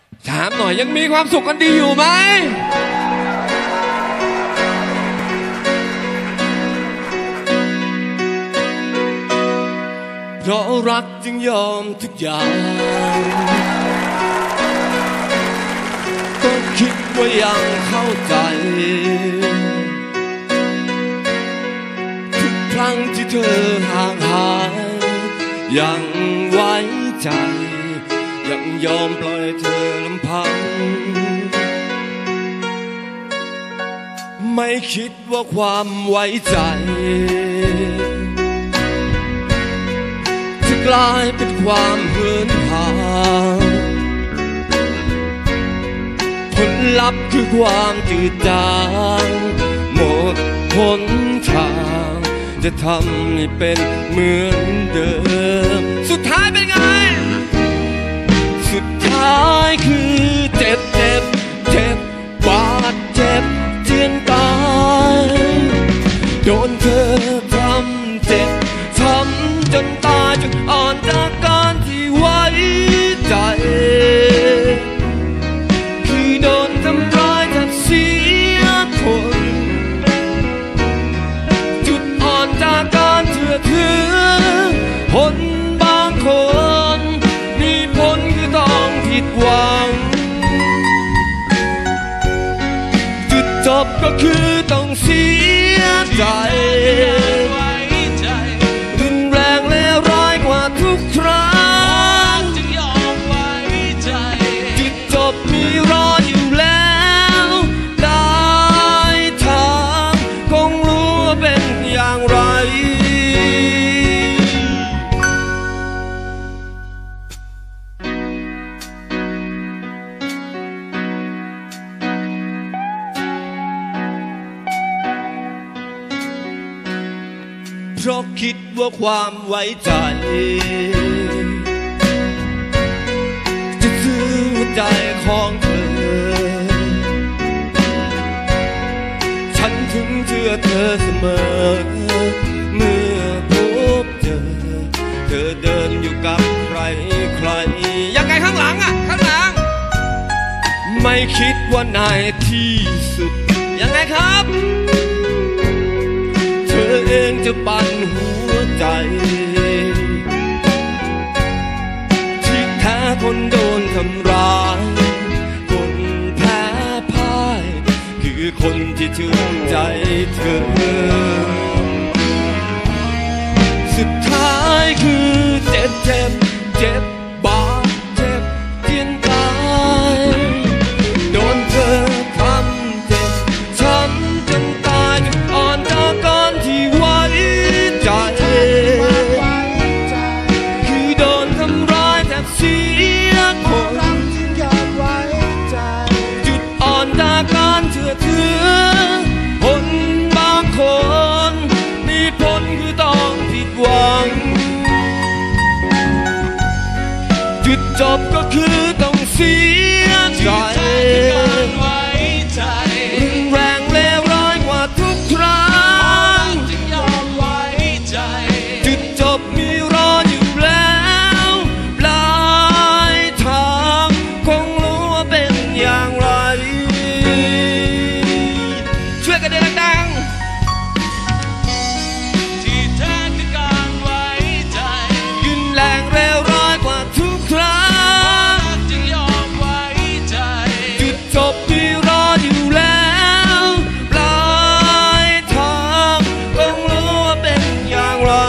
ถามหน่อยยังมีความสุขกันดีอยู่ไหมเพราะรักจึงยอมทุกอย่างก็คิดว่ายังเข้าใจทุกครั้งที่เธอห่างหายยังไว้ใจยังยอมปล่อยเธอลำพังไม่คิดว่าความไว้ใจจะกลายเป็นความเหินห่างผลลัพธ์คือความจืดจางหมดหนทางจะทำให้เป็นเหมือนเดิมสุดท้ายเป็นไงสุดท้ายคือเจ็บเจ็บเจ็บบาดเจ็บเจียนตายโดนเธอทำเจ็บทำจนตายจนอ่อนจากการที่ไว้ใจคือโดนทำร้ายแทบเสียคนจุดอ่อนจากการเชื่อถือคนบางคนมีผลคือต้องผิดหวังจุดจบก็คือต้องเสียใจรุนแรงและร้ายกว่าทุกครั้งจึงยอมไว้ใจจุดจบมีรออยู่แล้วได้ทางคงรู้ว่าเป็นอย่างไรเพราะคิดว่าความไว้ใจจะซื้อหัวใจของเธอฉันถึงเชื่อเธอเสมอเมื่อพบเจอเธอเดินอยู่กับใครใครยังไงข้างหลังอ่ะข้างหลังไม่คิดว่านายที่สุดยังไงครับเธอเองจะปั่นหัวใจที่แท้คนโดนทำร้ายคนแพ้พ่ายคือคนที่ชื่นใจเธอสุดท้ายคือเจ็บเจ็บเจ็บบาดเจ็บเจียนตายโดนเธอทำเจ็บช้ำจนตายจนอ่อนจากการที่ไว้ใจคือโดนทำร้ายแทบเสียคนจุดอ่อนจากการเชื่อถือคนบางคนมีผลคือต้องผิดหวังจุดจบก็คือต้องเสียใจรุนแรงเลวร้ายกว่าทุกครั้งจุดจบมีรออยู่แล้วปลายทางคงรู้ว่าเป็นอย่างไรช่วยกันเดินดังที่แท้คือการไว้ใจยืนแรงเร็วร้ายกว่าทุกครั้งจึงยอมไว้ใจจุดจบมีรออยู่แล้วปลายทางคงรู้ว่าเป็นอย่างไร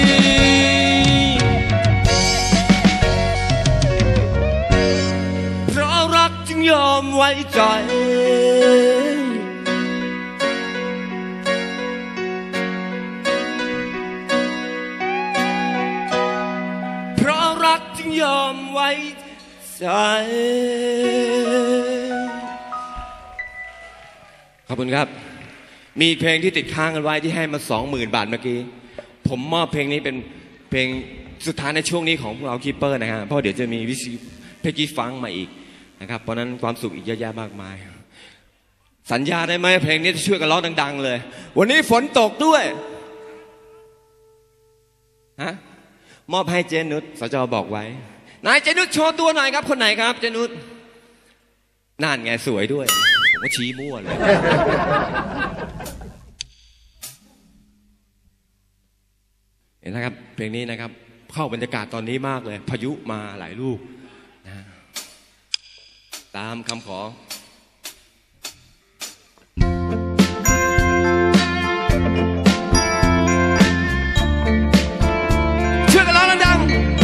เพราะรักจึงยอมไว้ใจเพราะรักจึงยอมไว้ใจขอบคุณครับมีเพลงที่ติดค้างกันไว้ที่ให้มา 20,000 บาทเมื่อกี้ผมมอบเพลงนี้เป็นเพลงสุดท้ายในช่วงนี้ของพวกเราคีเปอร์นะฮะเพราะเดี๋ยวจะมีวิสิเพลงฟังมาอีกนะครับเพราะนั้นความสุขอีกเยอะแยะมากมายสัญญาได้ไหมเพลงนี้จะช่วยกันร้องดังๆเลยวันนี้ฝนตกด้วยฮะมอบให้เจนุชสจบอกไว้นายเจนุชโชว์ตัวหน่อยครับคนไหนครับเจนุชนั่นไงสวยด้วยผมก็ชี้มั่วเลยเห็นนะครับเพลงนี้นะครับเข้าบรรยากาศตอนนี้มากเลยพายุมาหลายลูกนะตามคำขอช่วยกันร้องดัง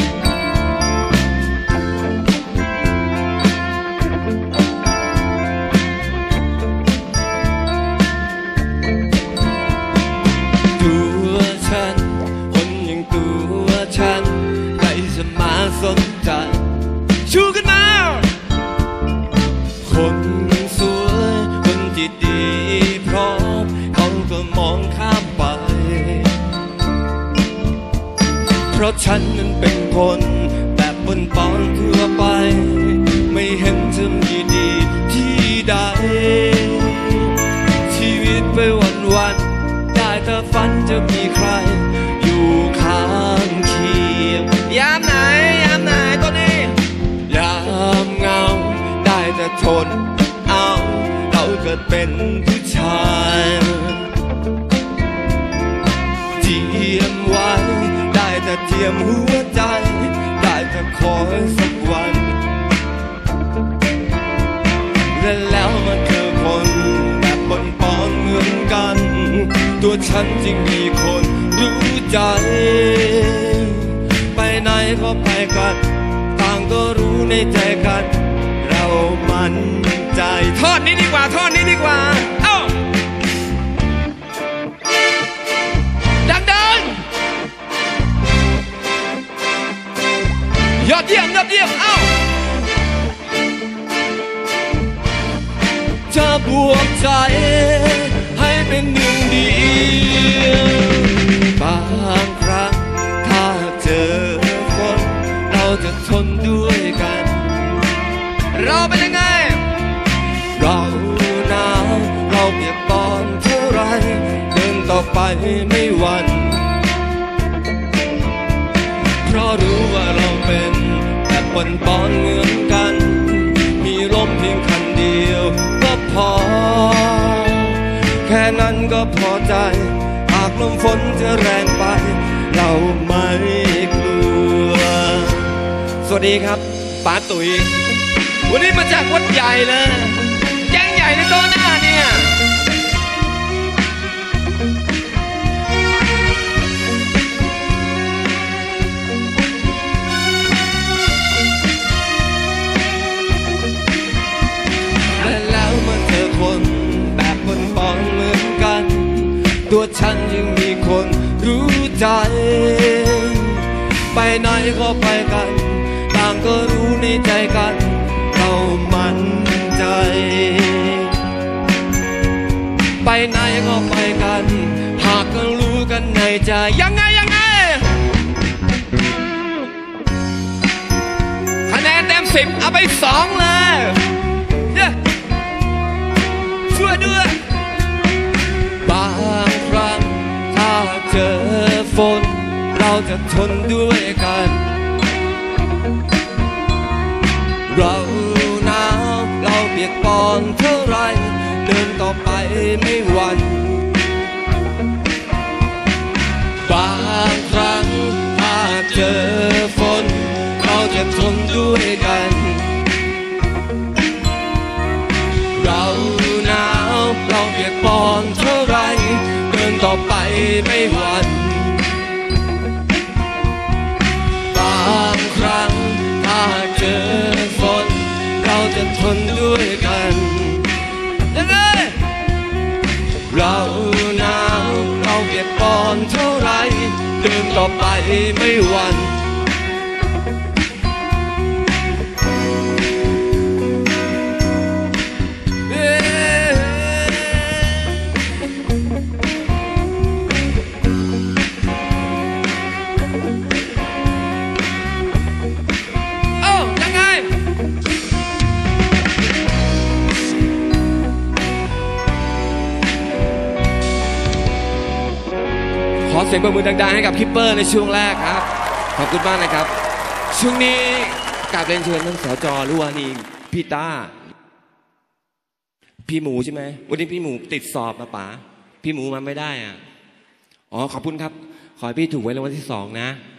ตัวฉันคนอย่างตัวฉันใครจะมาสนใจชูกันมาคนสวยคนที่ดีพร้อมเขาก็มองข้ามไปเพราะฉันนั้นเป็นคนแบบบนปอนทั่วไปไม่เห็นจะมีดีที่ใดชีวิตไปวันๆได้แต่ฝันจะมีใครอยู่ข้างเคียงยามไหนตัวนี้ยามเหงาได้แต่ทนเอาเราเกิดเป็นผู้ชายเจียมไว้ได้แต่เทียมหัวใจได้แต่คอยสักวันและแล้วมันเจอคนแบบปนเหมือนกันตัวฉันจึงมีคนรู้ใจไปไหนก็ไปกันต่างก็รู้ในใจกันเรามั่นใจทอดนี้ดีกว่าเอ้าดังยอดเยี่ยมเอ้าจะบวกใจให้เป็นหนึ่งเดียวบางครั้งถ้าเจอคนเราจะทนด้วยกันเราเป็นยังไงเราหนาวเราเปียกปอนเท่าไรเดินต่อไปไม่หวั่นเพราะรู้ว่าเราเป็นแบบปอนเหมือนกันมีลมเพียงคันเดียวก็พอแค่นั้นก็พอใจหากลมฝนจะแรงไปเราไม่กลัวสวัสดีครับป้าตุ๋ยวันนี้มาจากวัดใหญ่เลยแจ้งใหญ่ในโต๊ะหน้าเนี่ยคนแบบปนเหมือนกันตัวฉันยังมีคนรู้ใจไปไหนก็ไปกันต่างก็รู้ในใจกันเรามั่นใจไปไหนก็ไปกันหากก็รู้กันในใจยังไงคะแนนเต็ม10เอาไป2เลยช่วยด้วยบางครั้งถ้าเจอฝนเราจะทนด้วยกันเราหนาวเราเปียกปอนเท่าไรเดินต่อไปไม่หวั่นบางครั้งถ้าเจอฝนเราจะทนด้วยกันเราเปียกปอนเท่าไรเดินต่อไปไม่หวั่นบางครั้งถ้าเจอฝนเราจะทนด้วยกันยังไงเราหนาวเราเปียกปอนเท่าไรเดินต่อไปไม่หวั่นขอเสียงปรบมือดังๆให้กับคิปเปอร์ในช่วงแรกครับขอบคุณมากนะครับช่วงนี้กราบเรียนเชิญท่านสจ.ลุวานีพี่ต้าพี่หมูใช่ไหมวันนี้พี่หมูติดสอบมาป๋าพี่หมูมาไม่ได้อ่ะอ๋อขอบคุณครับขอให้พี่ถูกไว้รางวัลที่2นะ